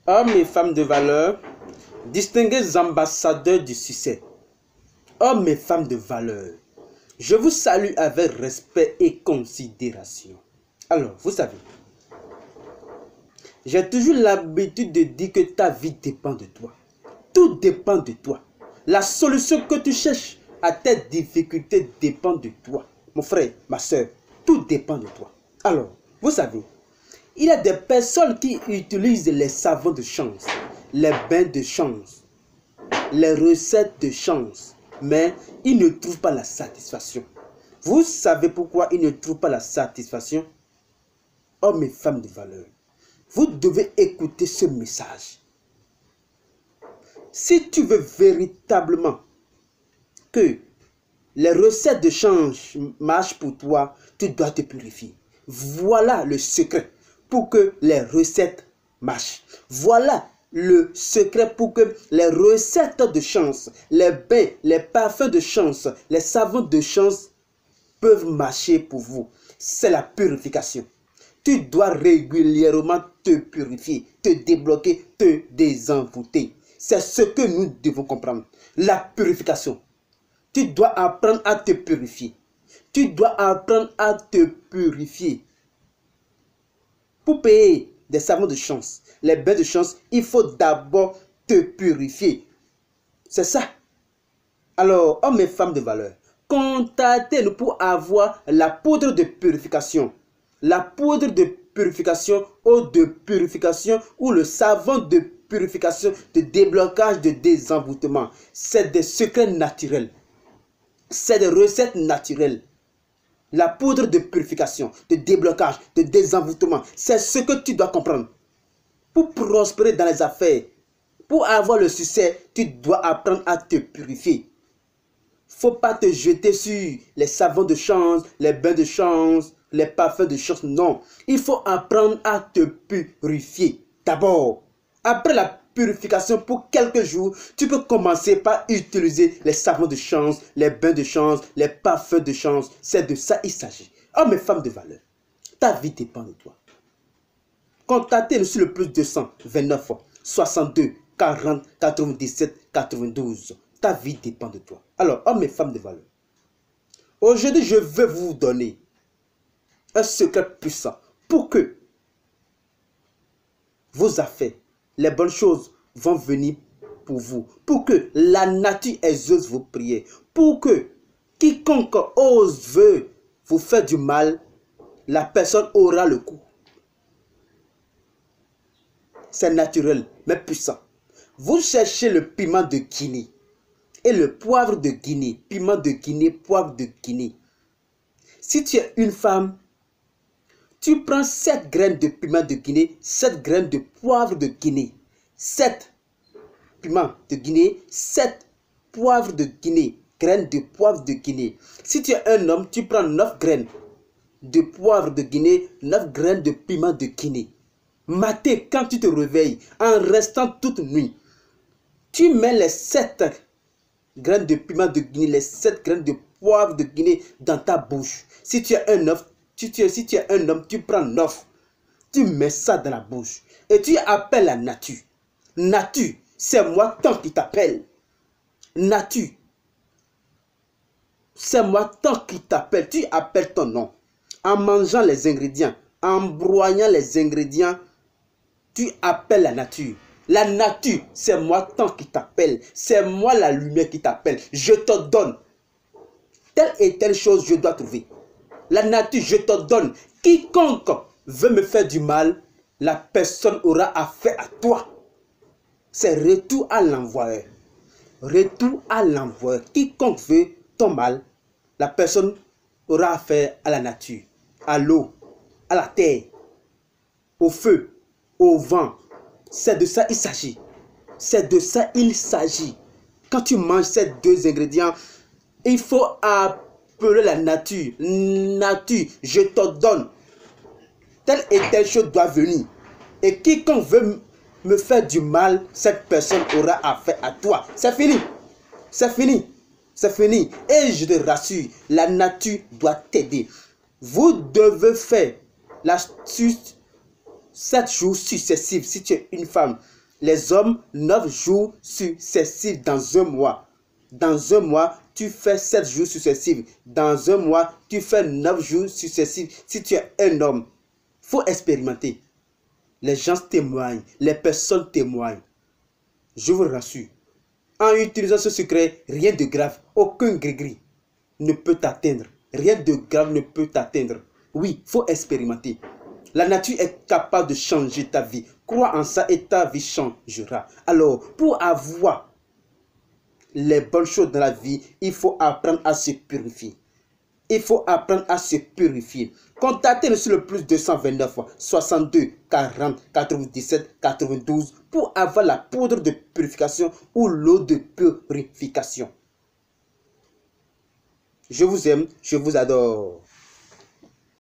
Hommes et femmes de valeur, distingués ambassadeurs du succès, hommes et femmes de valeur, je vous salue avec respect et considération. Alors, vous savez, j'ai toujours l'habitude de dire que ta vie dépend de toi. Tout dépend de toi. La solution que tu cherches à tes difficultés dépend de toi. Mon frère, ma soeur, tout dépend de toi. Alors, vous savez, il y a des personnes qui utilisent les savons de chance, les bains de chance, les recettes de chance, mais ils ne trouvent pas la satisfaction. Vous savez pourquoi ils ne trouvent pas la satisfaction? Hommes et femmes de valeur, vous devez écouter ce message. Si tu veux véritablement que les recettes de change marchent pour toi, tu dois te purifier. Voilà le secret pour que les recettes marchent. Voilà le secret pour que les recettes de chance, les bains, les parfums de chance, les savons de chance peuvent marcher pour vous. C'est la purification. Tu dois régulièrement te purifier, te débloquer, te désenvoûter. C'est ce que nous devons comprendre. La purification. Tu dois apprendre à te purifier. Tu dois apprendre à te purifier. Pour payer des savons de chance, les bains de chance, il faut d'abord te purifier. C'est ça. Alors, hommes et femmes de valeur, contactez-nous pour avoir la poudre de purification. La poudre de purification, eau de purification ou le savon de purification, de déblocage, de désenvoûtement. C'est des secrets naturels. C'est des recettes naturelles. La poudre de purification, de déblocage, de désenvoûtement, c'est ce que tu dois comprendre. Pour prospérer dans les affaires, pour avoir le succès, tu dois apprendre à te purifier. Faut pas te jeter sur les savons de chance, les bains de chance, les parfums de chance. Non, il faut apprendre à te purifier. D'abord, après la purification pour quelques jours, tu peux commencer par utiliser les savons de chance, les bains de chance, les parfums de chance. C'est de ça il s'agit. Hommes et femmes de valeur, ta vie dépend de toi. Contactez-nous sur le plus 229 62 40 97 92. Ta vie dépend de toi. Alors, hommes et femmes de valeur, aujourd'hui, je vais vous donner un secret puissant pour que vos affaires, les bonnes choses vont venir pour vous. Pour que la nature exauce vos prières. Pour que quiconque ose veut vous faire du mal, la personne aura le coup. C'est naturel, mais puissant. Vous cherchez le piment de Guinée et le poivre de Guinée. Piment de Guinée, poivre de Guinée. Si tu es une femme, tu prends 7 graines de piment de Guinée, 7 graines de poivre de Guinée, 7 piments de Guinée, 7 poivres de Guinée, graines de poivre de Guinée. Si tu es un homme, tu prends 9 graines de poivre de Guinée, 9 graines de piment de Guinée. Matin, quand tu te réveilles, en restant toute nuit, tu mets les 7 graines de piment de Guinée, les 7 graines de poivre de Guinée dans ta bouche. Si tu es un homme, si tu es un homme, tu prends 9. Tu mets ça dans la bouche. Et tu appelles la nature. Nature, c'est moi tant qui t'appelle. Nature, c'est moi tant qui t'appelle. Tu appelles ton nom. En mangeant les ingrédients, en broyant les ingrédients, tu appelles la nature. La nature, c'est moi tant qui t'appelle. C'est moi la lumière qui t'appelle. Je te donne. Telle et telle chose, je dois trouver. La nature, je te donne. Quiconque veut me faire du mal, la personne aura affaire à toi. C'est retour à l'envoyeur. Retour à l'envoyeur. Quiconque veut ton mal, la personne aura affaire à la nature, à l'eau, à la terre, au feu, au vent. C'est de ça il s'agit. C'est de ça il s'agit. Quand tu manges ces 2 ingrédients, il faut appeler la nature. Nature, je te donne. Telle et telle chose doit venir. Et quiconque veut me faire du mal, cette personne aura affaire à toi. C'est fini. C'est fini. C'est fini. Et je te rassure, la nature doit t'aider. Vous devez faire l'astuce 7 jours successifs si tu es une femme. Les hommes, 9 jours successifs dans un mois. Dans un mois, tu fais 7 jours successifs. Dans un mois, tu fais 9 jours successifs si tu es un homme. Il faut expérimenter. Les gens témoignent, les personnes témoignent. Je vous rassure. En utilisant ce secret, rien de grave, aucun gris-gris ne peut t'atteindre. Rien de grave ne peut t'atteindre. Oui, il faut expérimenter. La nature est capable de changer ta vie. Crois en ça et ta vie changera. Alors, pour avoir les bonnes choses dans la vie, il faut apprendre à se purifier. Il faut apprendre à se purifier. Contactez-nous sur le plus 229 62 40 97 92 pour avoir la poudre de purification ou l'eau de purification. Je vous aime, je vous adore.